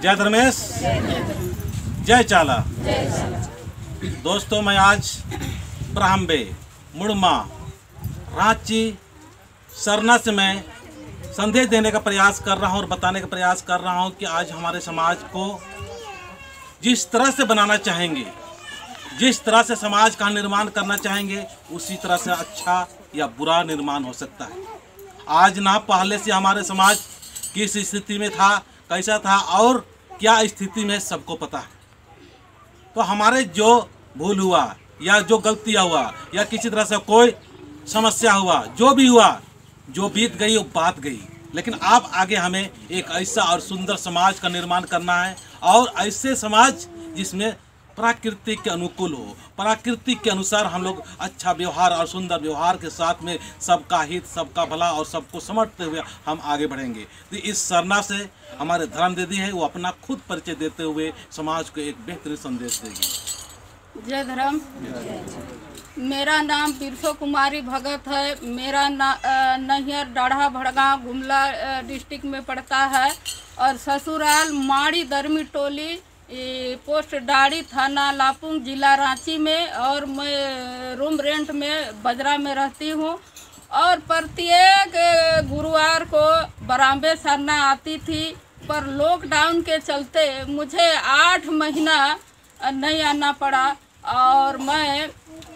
जय धर्मेश, जय चाला। दोस्तों, मैं आज ब्राह्मबे, मुड़मा, रांची, सरना से मैं संदेश देने का प्रयास कर रहा हूं और बताने का प्रयास कर रहा हूं कि आज हमारे समाज को जिस तरह से बनाना चाहेंगे, जिस तरह से समाज का निर्माण करना चाहेंगे, उसी तरह से अच्छा या बुरा निर्माण हो सकता है। आज ना पहले से हमारे समाज किस स्थिति में था, कैसा था और क्या स्थिति में सबको पता है। तो हमारे जो भूल हुआ या जो गलतियाँ हुआ या किसी तरह से कोई समस्या हुआ, जो भी हुआ, जो बीत गई वो बात गई। लेकिन आप आगे हमें एक ऐसा और सुंदर समाज का निर्माण करना है और ऐसे समाज जिसमें प्रकृति के अनुकूल हो, प्रकृति के अनुसार हम लोग अच्छा व्यवहार और सुंदर व्यवहार के साथ में सबका हित, सबका भला और सबको समझते हुए हम आगे बढ़ेंगे। तो इस सरना से हमारे धर्म दीदी है, वो अपना खुद परिचय देते हुए समाज को एक बेहतरीन संदेश देगी। जय धर्म। मेरा नाम बिरसो कुमारी भगत है। मेरा नैहर डाढ़ा भड़गांव गुमला डिस्ट्रिक्ट में पड़ता है और ससुराल माड़ी दरमी टोली, पोस्ट डाड़ी, थाना लापुंग, जिला रांची में, और मैं रूम रेंट में बजरा में रहती हूँ। और प्रत्येक गुरुवार को ब्राह्मबे सरना आती थी, पर लॉकडाउन के चलते मुझे 8 महीना नहीं आना पड़ा। और मैं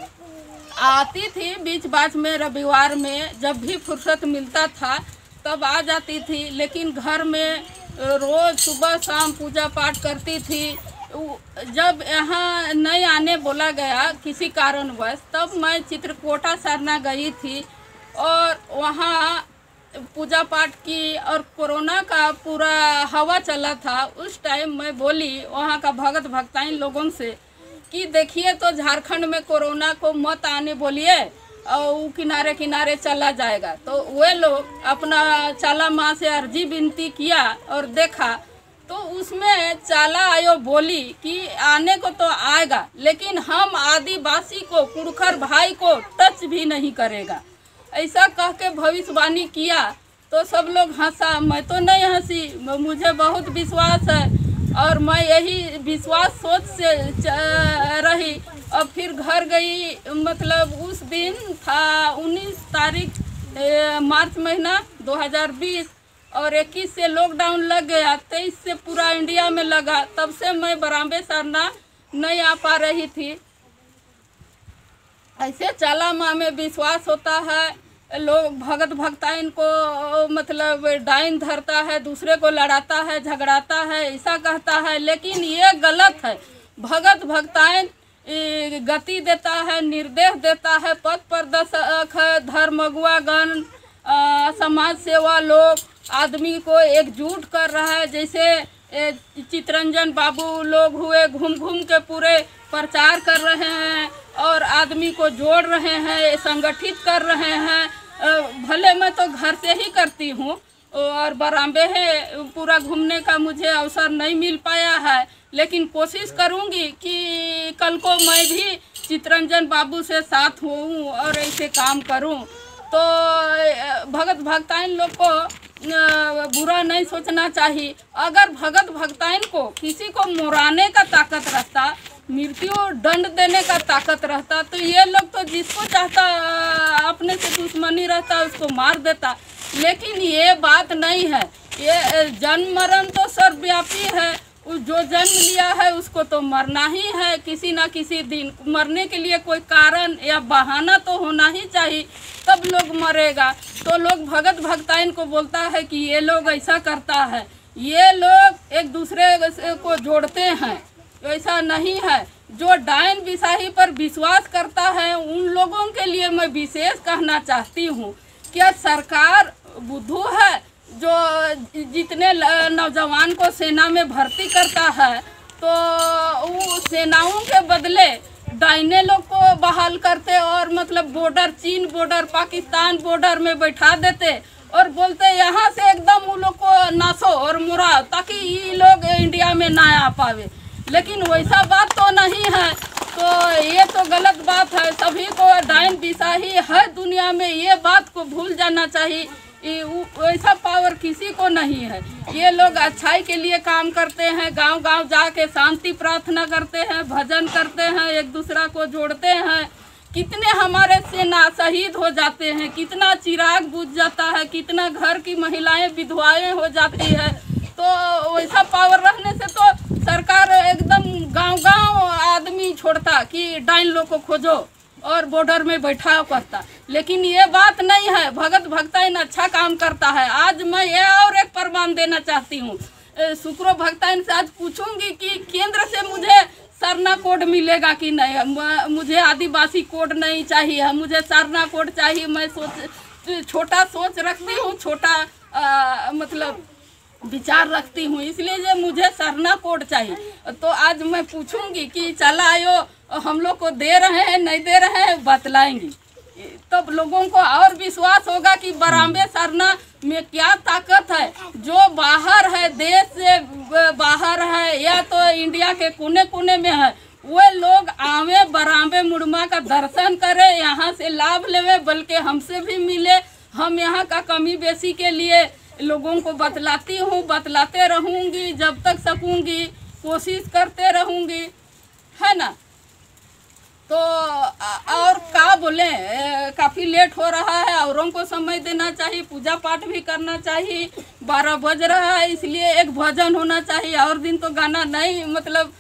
आती थी बीच बाच में, रविवार में जब भी फुर्सत मिलता था तब आ जाती थी। लेकिन घर में रोज़ सुबह शाम पूजा पाठ करती थी। जब यहाँ नहीं आने बोला गया किसी कारणवश, तब मैं चित्रकोटा सरना गई थी और वहाँ पूजा पाठ की। और कोरोना का पूरा हवा चला था उस टाइम। मैं बोली वहाँ का भगत भक्ताइन लोगों से कि देखिए तो झारखंड में कोरोना को मत आने बोलिए और वो किनारे किनारे चला जाएगा। तो वे लोग अपना चाला माँ से अर्जी विनती किया और देखा तो उसमें चाला आयो बोली कि आने को तो आएगा, लेकिन हम आदिवासी को, कुड़खर भाई को टच भी नहीं करेगा, ऐसा कह के भविष्यवाणी किया। तो सब लोग हंसा, मैं तो नहीं हंसी, मुझे बहुत विश्वास है और मैं यही विश्वास सोच से रही। और फिर घर गई, मतलब उस दिन था 19 तारीख मार्च महीना 2020 और 21 से लॉकडाउन लग गया, 23 से पूरा इंडिया में लगा। तब से मैं ब्राह्मबे सरना नहीं आ पा रही थी। ऐसे चाला माँ में विश्वास होता है, लोग भगत भक्ताइन को मतलब डाइन धरता है, दूसरे को लड़ाता है, झगड़ाता है, ऐसा कहता है। लेकिन ये गलत है। भगत भक्ताइन गति देता है, निर्देश देता है, पथ प्रदर्शक है, धर्मगुआगण, समाज सेवा लोग आदमी को एकजुट कर रहा है। जैसे चितरंजन बाबू लोग हुए, घूम घूम के पूरे प्रचार कर रहे हैं और आदमी को जोड़ रहे हैं, संगठित कर रहे हैं। भले मैं तो घर से ही करती हूँ और ब्राह्मबे है, पूरा घूमने का मुझे अवसर नहीं मिल पाया है, लेकिन कोशिश करूँगी कि कल को मैं भी चितरंजन बाबू से साथ हूँ और ऐसे काम करूँ। तो भगत भक्ताइन लोग को बुरा नहीं सोचना चाहिए। अगर भगत भक्ताइन को किसी को मुराने का ताकत रहता, मृत्यु दंड देने का ताकत रहता, तो ये लोग तो जिसको चाहता अपने से दुश्मनी रहता उसको मार देता। लेकिन ये बात नहीं है। ये जन्म मरण तो सर्वव्यापी है। जो जन्म लिया है उसको तो मरना ही है, किसी ना किसी दिन। मरने के लिए कोई कारण या बहाना तो होना ही चाहिए, तब लोग मरेगा। तो लोग भगत भक्ताइन को बोलता है कि ये लोग ऐसा करता है, ये लोग एक दूसरे को जोड़ते हैं, ऐसा नहीं है। जो डायन बिसाही पर विश्वास करता है उन लोगों के लिए मैं विशेष कहना चाहती हूँ, क्या सरकार बुद्धू है जो जितने नौजवान को सेना में भर्ती करता है, तो वो सेनाओं के बदले डायने लोग को बहाल करते और मतलब बॉर्डर, चीन बॉर्डर, पाकिस्तान बॉर्डर में बैठा देते और बोलते यहाँ से एकदम वो लोग को नासो और मुरा, ताकि ये लोग इंडिया में ना आ पावे। लेकिन वैसा बात तो नहीं है। तो ये तो गलत बात है। सभी को डायन बिसाही है दुनिया में, ये बात को भूल जाना चाहिए। वैसा पावर किसी को नहीं है। ये लोग अच्छाई के लिए काम करते हैं, गांव गांव जाके शांति प्रार्थना करते हैं, भजन करते हैं, एक दूसरा को जोड़ते हैं। कितने हमारे सेना शहीद हो जाते हैं, कितना चिराग बुझ जाता है, कितना घर की महिलाएं विधवाएं हो जाती है। तो वैसा पावर रहने से तो सरकार एकदम गांव-गांव आदमी छोड़ता कि डाइन लोग को खोजो और बॉर्डर में बैठाओ करता। लेकिन ये बात नहीं है, भगत भक्ताइन अच्छा काम करता है। आज मैं ये और एक प्रमाण देना चाहती हूँ, सुक्रो भक्ताइन से आज पूछूंगी कि केंद्र से मुझे सरना कोड मिलेगा कि नहीं। मुझे आदिवासी कोड नहीं चाहिए, मुझे सरना कोड चाहिए। मैं छोटा सोच रखती हूँ, छोटा मतलब विचार रखती हूँ, इसलिए जो मुझे सरना कोड चाहिए। तो आज मैं पूछूंगी कि चला आयो हम लोग को दे रहे हैं नहीं दे रहे हैं, बतलाएंगी। तब तो लोगों को और विश्वास होगा कि बराम्बे सरना में क्या ताकत है। जो बाहर है, देश से बाहर है या तो इंडिया के कोने कोने में है, वे लोग आवे बराम्बे मुड़मा का दर्शन करे, यहाँ से लाभ लेवे, बल्कि हमसे भी मिले। हम यहाँ का कमी बेसी के लिए लोगों को बतलाती हूँ, बतलाते रहूँगी, जब तक सकूँगी कोशिश करते रहूँगी, है ना। तो और क्या बोले, काफ़ी लेट हो रहा है, औरों को समय देना चाहिए, पूजा पाठ भी करना चाहिए। 12 बज रहा है, इसलिए एक भजन होना चाहिए। और दिन तो गाना नहीं मतलब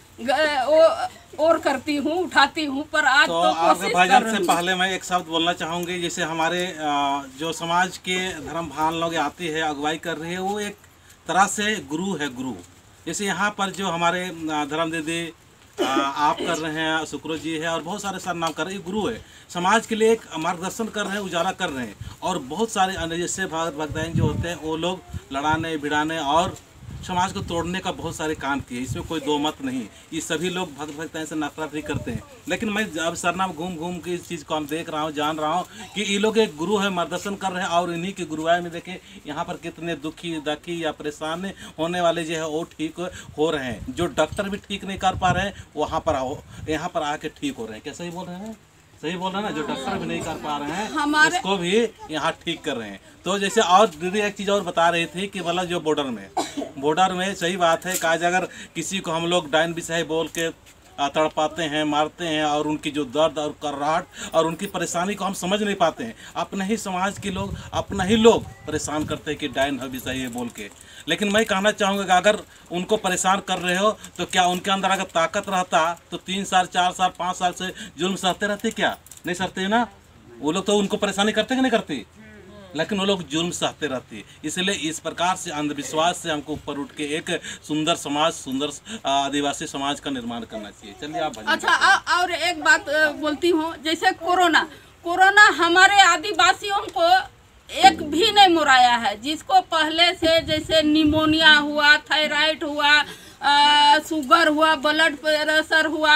और करती हूँ, उठाती हूँ, पर आज तो कोशिश भजन से पहले मैं एक शब्द बोलना चाहूँगी। जैसे हमारे जो समाज के धर्म भान लोग आती है, अगुवाई कर रही है, वो एक तरह से गुरु है, गुरु। जैसे यहाँ पर जो हमारे धर्म दीदी आप कर रहे हैं, सुक्रो जी है और बहुत सारे सर नाम कर रहे हैं, गुरु है, समाज के लिए एक मार्गदर्शन कर रहे हैं, उजाला कर रहे हैं। और बहुत सारे अन्य जैसे भगत भक्ताएं जो होते हैं, वो लोग लड़ाने भिड़ाने और समाज को तोड़ने का बहुत सारे काम किए, इसमें कोई दो मत नहीं। ये सभी लोग भक्त भक्ताएं से नफरत भी करते हैं। लेकिन मैं अब सरनाम घूम घूम के इस चीज़ को हम देख रहा हूँ, जान रहा हूँ कि ये लोग एक गुरु है, मार्गदर्शन कर रहे हैं। और इन्हीं की गुरुआई में देखें यहाँ पर कितने दुखी या परेशान होने वाले जो है वो ठीक हो रहे हैं। जो डॉक्टर भी ठीक नहीं कर पा रहे हैं, वहाँ पर यहाँ पर आके ठीक हो रहे हैं। क्या सही बोल रहे हैं? सही बोल रहे हैं ना। जो डॉक्टर भी नहीं कर पा रहे हैं, उसको भी यहाँ ठीक कर रहे हैं। तो जैसे और दीदी एक चीज़ और बता रही थी कि मतलब जो बॉर्डर में सही बात है, काज अगर किसी को हम लोग डाइन विषय बोल के तड़पाते हैं, मारते हैं, और उनकी जो दर्द और कर्राहट और उनकी परेशानी को हम समझ नहीं पाते हैं। अपने ही समाज के लोग, अपना ही लोग परेशान करते हैं कि डाइन है विषय है बोल के। लेकिन मैं कहना चाहूँगा कि अगर उनको परेशान कर रहे हो तो क्या उनके अंदर अगर ताकत रहता तो 3 साल 4 साल 5 साल से जुल्म सहते रहते? क्या नहीं सहते ना? वो लोग तो उनको परेशानी करते कि नहीं करते, लेकिन वो लोग जुल्म सहते रहते हैं। इसलिए इस प्रकार से अंधविश्वास से हमको ऊपर उठ के एक सुंदर समाज, सुंदर आदिवासी समाज का निर्माण करना चाहिए। चलिए आप। अच्छा, और एक बात बोलती हूँ, जैसे कोरोना हमारे आदिवासियों को एक भी नहीं मुराया है। जिसको पहले से जैसे निमोनिया हुआ, थायराइड हुआ, शुगर हुआ, ब्लड प्रेशर हुआ,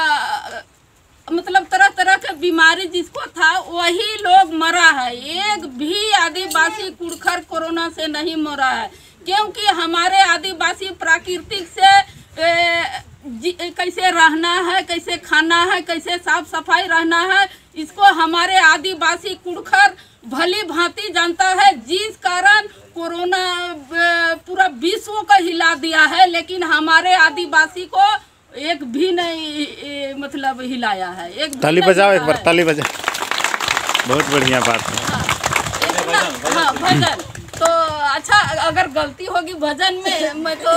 मतलब तरह तरह के बीमारी जिसको था, वही लोग मरा है। एक भी आदिवासी कुड़खर कोरोना से नहीं मरा है, क्योंकि हमारे आदिवासी प्राकृतिक से कैसे रहना है, कैसे खाना है, कैसे साफ सफाई रहना है, इसको हमारे आदिवासी कुड़खर भली भांति जानता है। जिस कारण कोरोना पूरा विश्व को हिला दिया है, लेकिन हमारे आदिवासी को एक भी नहीं मतलब हिलाया है। एक ताली बजाओ, एक बार ताली बजाओ, बहुत बढ़िया बात है। हाँ, भजन तो अच्छा, अगर गलती होगी भजन में, मैं तो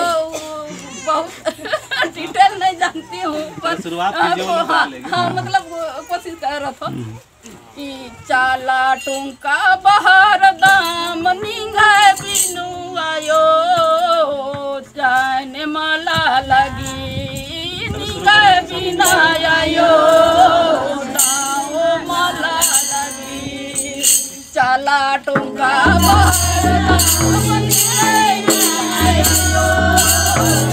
बहुत डिटेल नहीं जानती हूँ, पर शुरुआत हाँ मतलब कोशिश कर रहा था कि चाला टुंका बहार दाम निंगा बिनु आयो, जाने माला लगी बिनायो, नाओ माला लगी, चाला टुंका बहार दाम निंगा बिनु आयो।